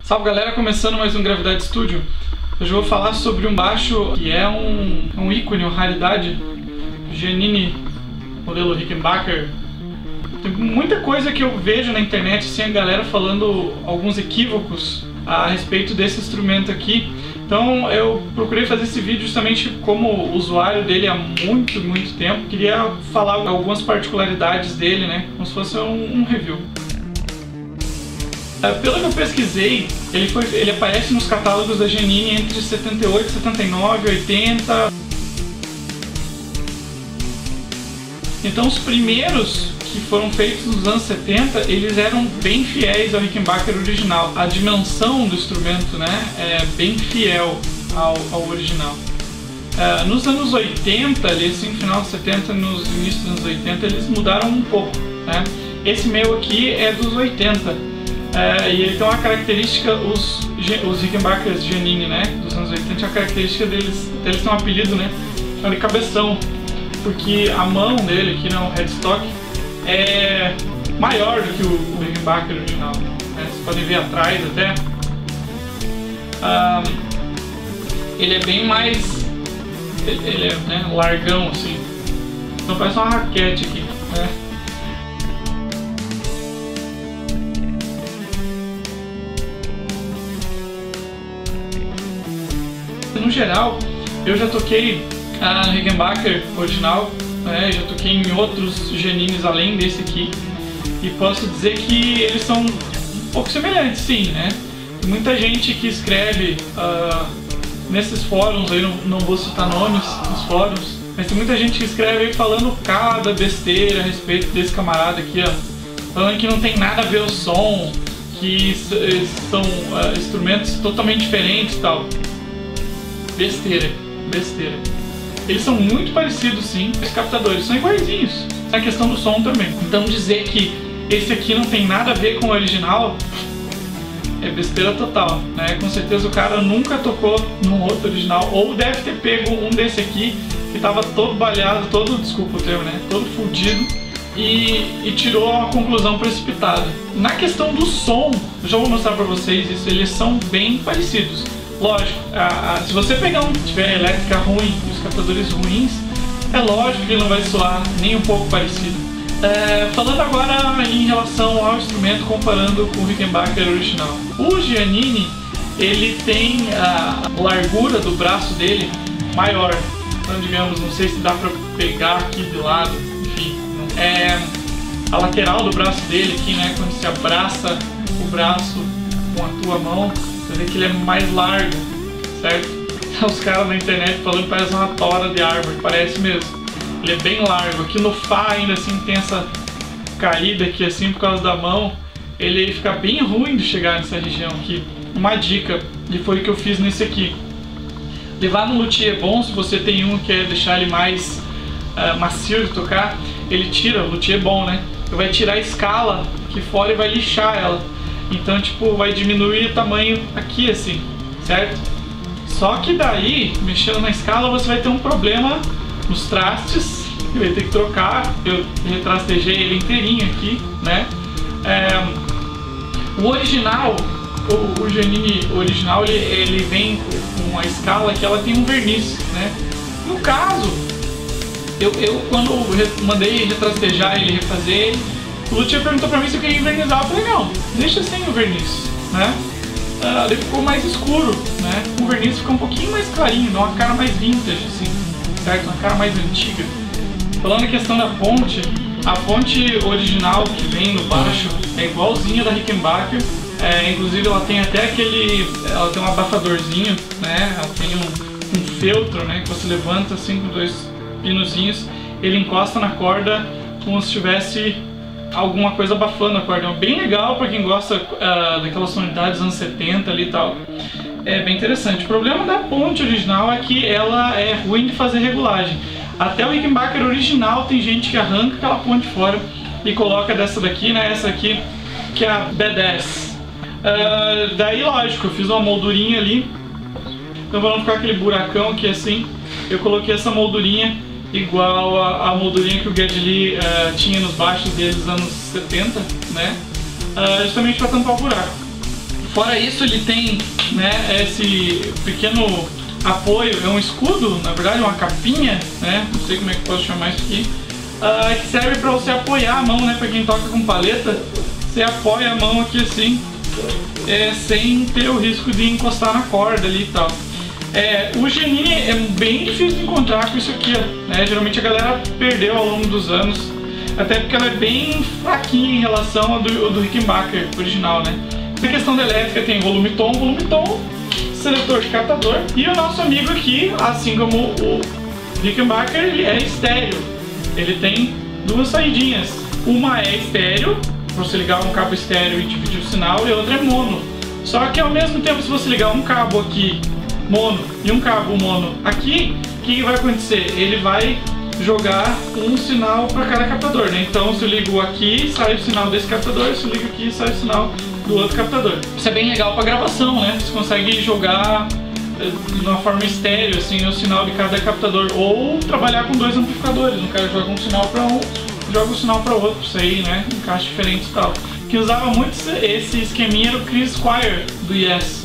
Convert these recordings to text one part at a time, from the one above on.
Salve galera, começando mais um Gravidade Studio. Hoje eu vou falar sobre um baixo que é um ícone, uma raridade, Giannini, modelo Rickenbacker. Tem muita coisa que eu vejo na internet, assim, a galera falando alguns equívocos a respeito desse instrumento aqui. Então eu procurei fazer esse vídeo justamente como usuário dele há muito tempo. Queria falar algumas particularidades dele, né, como se fosse um review. Pelo que eu pesquisei, ele aparece nos catálogos da Giannini entre 78, 79, 80. Então os primeiros que foram feitos nos anos 70, eles eram bem fiéis ao Rickenbacker original. A dimensão do instrumento, né, é bem fiel ao original. Nos anos 80, ali, assim, final dos 70, nos inícios dos anos 80, eles mudaram um pouco, né? Esse meu aqui é dos 80. E ele tem uma característica, os Rickenbackers Giannini, né, dos anos 80, a característica deles tem um apelido, né, chamado de cabeção, porque a mão dele aqui, né, o headstock, é maior do que o Rickenbacker original, né? Vocês podem ver atrás até. Ele é bem mais, ele é, né, largão assim, então parece uma raquete aqui, né? No geral, eu já toquei no Rickenbacker original, né, já toquei em outros Gianninis além desse aqui, e posso dizer que eles são um pouco semelhantes, sim, né? Tem muita gente que escreve nesses fóruns, aí não vou citar nomes dos fóruns, mas tem muita gente que escreve aí falando cada besteira a respeito desse camarada aqui, ó, falando que não tem nada a ver o som, que são instrumentos totalmente diferentes e tal. Besteira. Eles são muito parecidos, sim, os captadores são iguaizinhos, a questão do som também. Então dizer que esse aqui não tem nada a ver com o original é besteira total, né? Com certeza o cara nunca tocou num outro original, ou deve ter pego um desse aqui que tava todo balhado, desculpa o termo, né, todo fudido, e tirou uma conclusão precipitada. Na questão do som, eu já vou mostrar pra vocês isso, eles são bem parecidos. Lógico, se você pegar tiver elétrica ruim e os captadores ruins, é lógico que ele não vai soar nem um pouco parecido. Falando agora em relação ao instrumento, comparando com o Rickenbacker original. O Giannini, ele tem a largura do braço dele maior. Então, digamos, não sei se dá pra pegar aqui de lado, enfim. A lateral do braço dele aqui, né, quando se abraça o braço com a tua mão, você vê que ele é mais largo, certo? Os caras na internet falando que parece uma tora de árvore, parece mesmo. Ele é bem largo. Aqui no Fá ainda assim tem essa caída aqui assim por causa da mão. Ele fica bem ruim de chegar nessa região aqui. Uma dica, e foi o que eu fiz nesse aqui. Levar no luthier é bom, se você tem um que quer deixar ele mais macio de tocar, ele tira, o luthier é bom, né? Ele vai tirar a escala aqui fora e vai lixar ela. Então, tipo, vai diminuir o tamanho aqui, assim, certo? Só que daí, mexendo na escala, você vai ter um problema nos trastes, que vai ter que trocar. Eu retrastejei ele inteirinho aqui, né? O original, o Giannini original, ele vem com uma escala que ela tem um verniz, né? No caso, eu quando mandei retrastejar ele, refazer ele, o luthier perguntou pra mim se eu queria envernizar. Eu falei, não, deixa sem o verniz, né? Ele ficou mais escuro, né? O verniz fica um pouquinho mais clarinho, dá uma cara mais vintage, assim, certo? Uma cara mais antiga. Falando a questão da ponte, a ponte original que vem no baixo é igualzinha da Rickenbacker. Inclusive ela tem até ela tem um abafadorzinho, né? Ela tem um feltro, né? Que você levanta assim com dois pinozinhos, ele encosta na corda como se tivesse alguma coisa abafando a corda. É bem legal para quem gosta daquelas sonoridades dos anos 70 ali e tal. É bem interessante. O problema da ponte original é que ela é ruim de fazer regulagem. Até o Rickenbacker original tem gente que arranca aquela ponte fora e coloca dessa daqui, né? Essa aqui, que é a B10. Daí, lógico, eu fiz uma moldurinha ali. Então, para não ficar aquele buracão aqui assim, eu coloquei essa moldurinha igual a moldurinha que o Geddy Lee tinha nos baixos dele dos anos 70, né? Justamente para tampar o buraco. Fora isso, ele tem, né, esse pequeno apoio, é um escudo, na verdade, uma capinha, né, não sei como é que posso chamar isso aqui, que serve para você apoiar a mão, né, para quem toca com paleta, você apoia a mão aqui assim, sem ter o risco de encostar na corda ali e tal. O Genini é bem difícil de encontrar com isso aqui, ó, né, geralmente a galera perdeu ao longo dos anos, até porque ela é bem fraquinha em relação ao do Rickenbacker original, né. Na questão da elétrica tem volume tom, seletor de captador, e o nosso amigo aqui, assim como o Rickenbacker, ele é estéreo. Ele tem duas saidinhas. Uma é estéreo, para você ligar um cabo estéreo e dividir o sinal, e a outra é mono. Só que ao mesmo tempo, se você ligar um cabo aqui mono e um cabo mono aqui, o que vai acontecer? Ele vai jogar um sinal para cada captador, né? Então se eu ligo aqui, sai o sinal desse captador, se eu ligo aqui, sai o sinal do outro captador. Isso é bem legal para gravação, né? Você consegue jogar de uma forma estéreo, assim, o sinal de cada captador, ou trabalhar com dois amplificadores. O cara joga um sinal para um, joga um sinal para outro, isso aí, né? Encaixe diferente e tal. Quem usava muito esse esqueminha era o Chris Squire do Yes.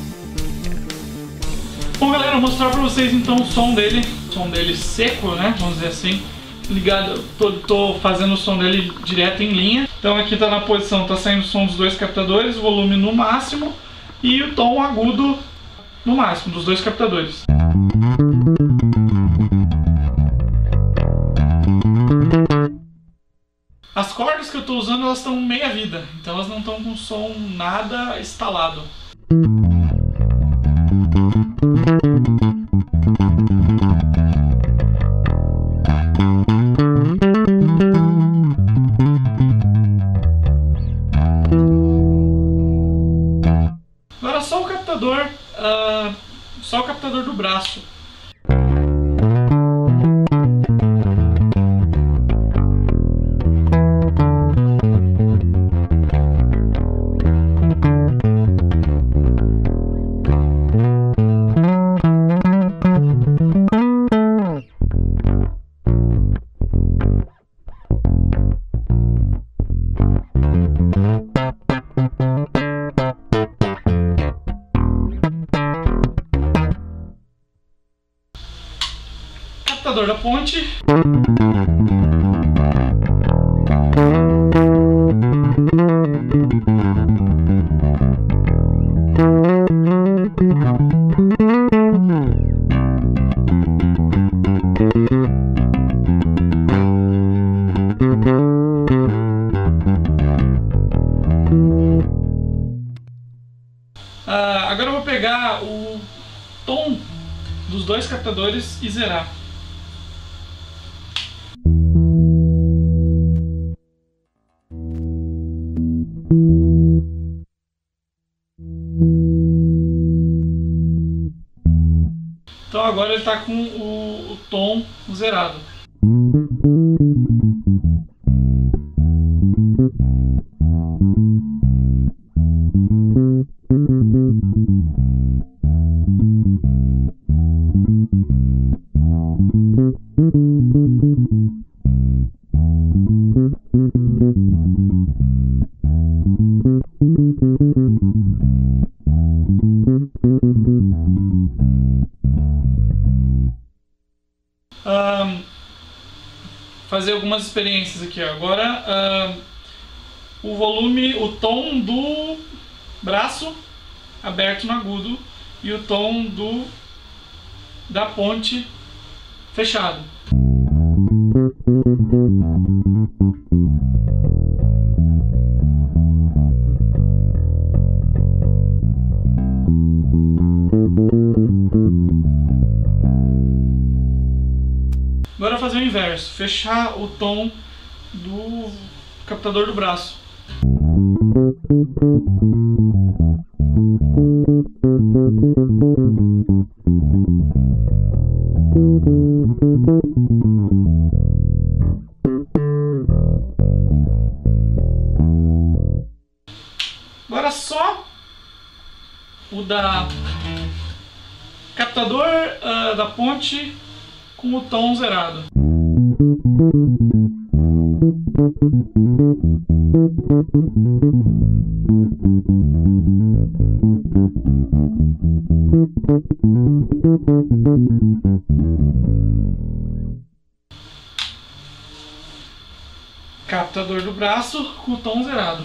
Bom, galera, vou mostrar para vocês então o som dele seco, né? Vamos dizer assim. Ligado, tô fazendo o som dele direto em linha. Então aqui tá na posição, tá saindo o som dos dois captadores, volume no máximo e o tom agudo no máximo dos dois captadores. As cordas que eu tô usando, elas estão meia vida, então elas não estão com som nada instalado. Agora só o captador do braço. Captador da ponte. Agora eu vou pegar o tom dos dois captadores e zerar. Então agora ele está com o tom zerado. Fazer algumas experiências aqui. Agora o volume, o tom do braço aberto no agudo e o tom da ponte fechado. Agora fazer o inverso, fechar o tom do captador do braço. Agora só o da captador da ponte com o tom zerado. Captador do braço com o tom zerado.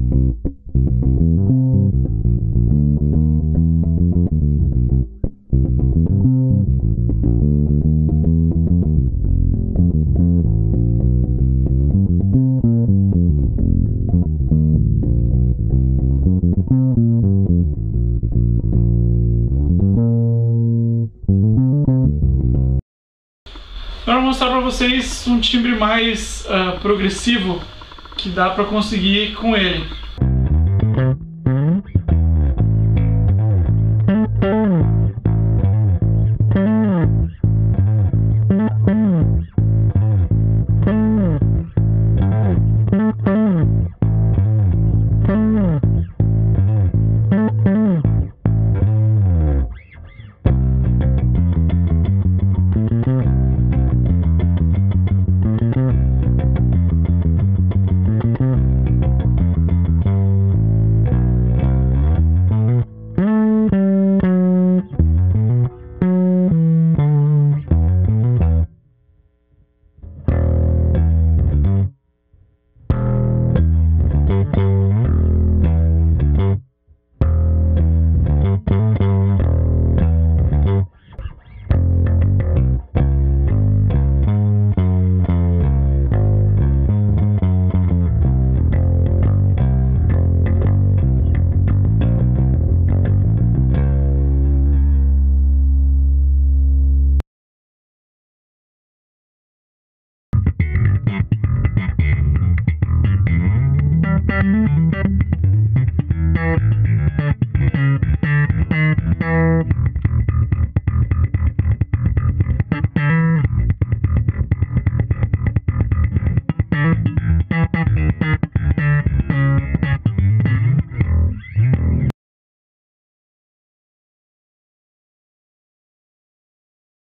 Agora eu vou mostrar para vocês um timbre mais progressivo que dá para conseguir com ele.